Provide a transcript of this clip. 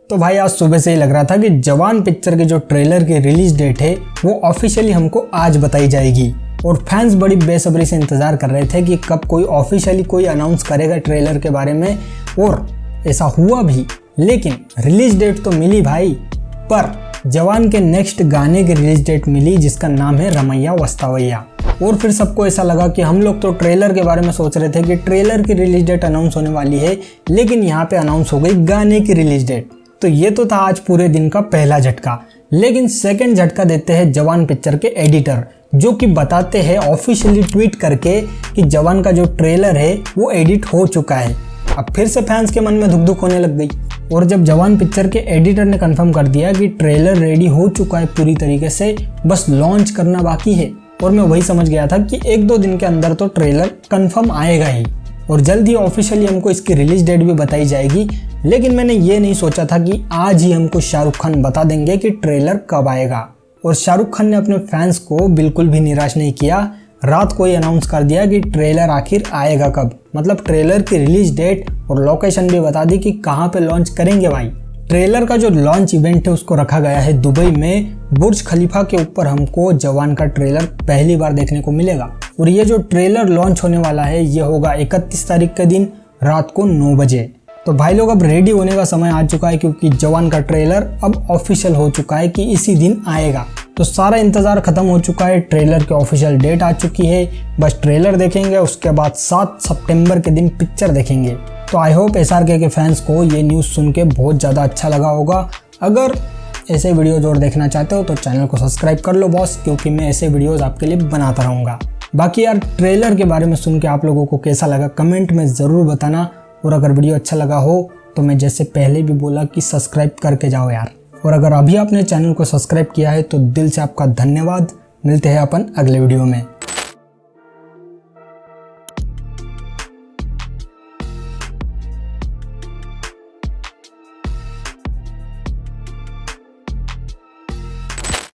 तो भाई आज सुबह से ही लग रहा था कि जवान पिक्चर के जो ट्रेलर की रिलीज डेट है वो ऑफिशियली हमको आज बताई जाएगी और फैंस बड़ी बेसब्री से इंतजार कर रहे थे कि कब कोई ऑफिशियली कोई अनाउंस करेगा ट्रेलर के बारे में। और ऐसा हुआ भी, लेकिन रिलीज डेट तो मिली भाई, पर जवान के नेक्स्ट गाने की रिलीज डेट मिली जिसका नाम है रमैया वस्तावैया। और फिर सबको ऐसा लगा कि हम लोग तो ट्रेलर के बारे में सोच रहे थे कि ट्रेलर की रिलीज डेट अनाउंस होने वाली है, लेकिन यहाँ पे अनाउंस हो गई गाने की रिलीज डेट। तो ये तो था आज पूरे दिन का पहला झटका। लेकिन सेकंड झटका देते हैं जवान पिक्चर के एडिटर, जो कि बताते हैं ऑफिशियली ट्वीट करके कि जवान का जो ट्रेलर है वो एडिट हो चुका है। अब फिर से फैंस के मन में धुक धुक होने लग गई। और जब जवान पिक्चर के एडिटर ने कंफर्म कर दिया कि ट्रेलर रेडी हो चुका है पूरी तरीके से, बस लॉन्च करना बाकी है, और मैं वही समझ गया था कि 1-2 दिन के अंदर तो ट्रेलर कंफर्म आएगा ही और जल्द ही ऑफिशियली हमको इसकी रिलीज डेट भी बताई जाएगी। लेकिन मैंने ये नहीं सोचा था कि आज ही हमको शाहरुख खान बता देंगे कि ट्रेलर कब आएगा। और शाहरुख खान ने अपने फैंस को बिल्कुल भी निराश नहीं किया। रात को ही अनाउंस कर दिया कि ट्रेलर आखिर आएगा कब, मतलब ट्रेलर की रिलीज डेट और लोकेशन भी बता दी कि कहाँ पे लॉन्च करेंगे भाई। ट्रेलर का जो लॉन्च इवेंट है उसको रखा गया है दुबई में, बुर्ज खलीफा के ऊपर हमको जवान का ट्रेलर पहली बार देखने को मिलेगा। और ये जो ट्रेलर लॉन्च होने वाला है ये होगा 31 तारीख के दिन रात को 9 बजे। तो भाई लोग अब रेडी होने का समय आ चुका है, क्योंकि जवान का ट्रेलर अब ऑफिशियल हो चुका है कि इसी दिन आएगा। तो सारा इंतजार खत्म हो चुका है, ट्रेलर की ऑफिशियल डेट आ चुकी है, बस ट्रेलर देखेंगे, उसके बाद 7 सितंबर के दिन पिक्चर देखेंगे। तो आई होप SRK के फैंस को ये न्यूज़ सुन के बहुत ज़्यादा अच्छा लगा होगा। अगर ऐसे वीडियोज और देखना चाहते हो तो चैनल को सब्सक्राइब कर लो बॉस, क्योंकि मैं ऐसे वीडियोज़ आपके लिए बनाता रहूँगा। बाकी यार ट्रेलर के बारे में सुन के आप लोगों को कैसा लगा कमेंट में ज़रूर बताना। और अगर वीडियो अच्छा लगा हो तो मैं जैसे पहले भी बोला कि सब्सक्राइब करके जाओ यार। और अगर अभी आपने चैनल को सब्सक्राइब किया है तो दिल से आपका धन्यवाद। मिलते हैं अपन अगले वीडियो में।